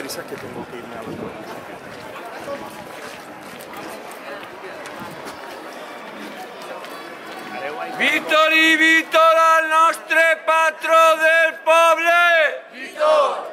prisa que tengo que irme a los... Vittori, Vittor, al nostre patró del poble! Vittor!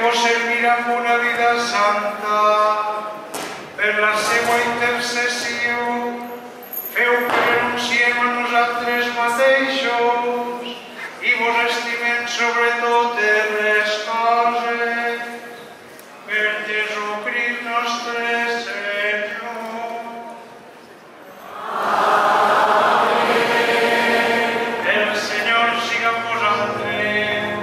vos servir amb una vida santa. Per la seva intercessió, feu que renunciem a nosaltres mateixos i vos estimem sobre totes les coses. Per Jesucrist nostre Senyor. El Senyor siga amb vosaltres.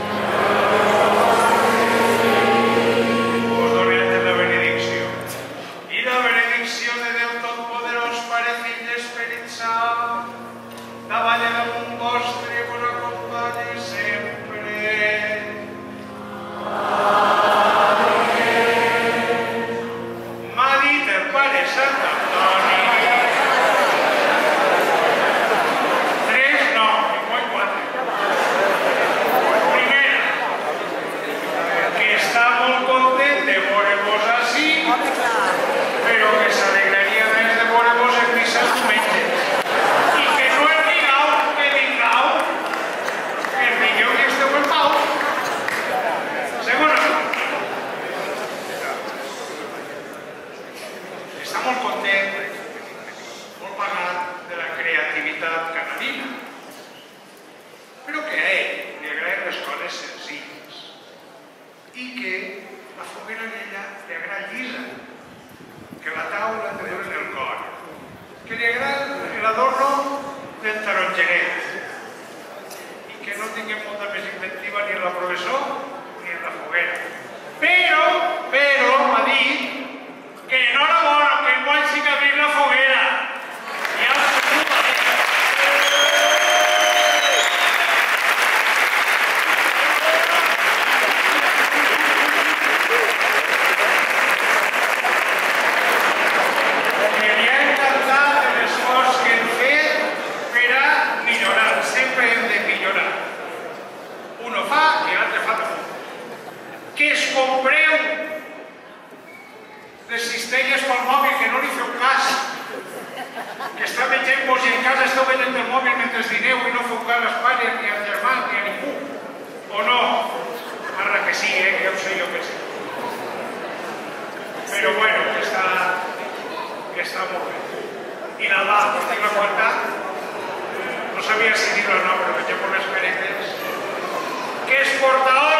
Us donem la benedicció. I la benedicció de Déu Totpoderós, Pare, Fill i Esperit Sant, davalla damunt vostre i vos acompanye sempre. M'ha dit el Pare Sant Antoni. 3 no, igual 4. Primera, que està molt content de veure-vos així, però que s'alegraria més de veure-vos en missa diumenges. I que no el digueu, que digueu, que digueu que esteu en pau. Segona, està molt content, molt pagat de la creativitat canadina, però que a ell li agraden les coses senzilles i que la foguera d'ella li agrada llisa, que la taula té dur en el cor, que li agrada l'adorno del tarongeret i que no tinguem molta més inventiva ni en la professor ni en la foguera. Però, m'ha dit que enhorabona, que enguany sí que abrim la foguera. Ja us preocupa. Que li ha encantat l'esforç que hem fet per a millorar. Sempre hem de millorar. Uno fa i l'altre fa també. Que es compreu les cistelles pel mòbil, que no li feu cas, que està veient-vos i en casa esteu veient el mòbil mentre dineu i no feu cas als pares, ni als germans, ni a ningú. O no? Ara que sí, que ja ho sé jo que sí. Però bueno, que està molt bé. I nada, us tinc aguantat. No sabia si dir-ho o no, però veig per les peretes. Que es porta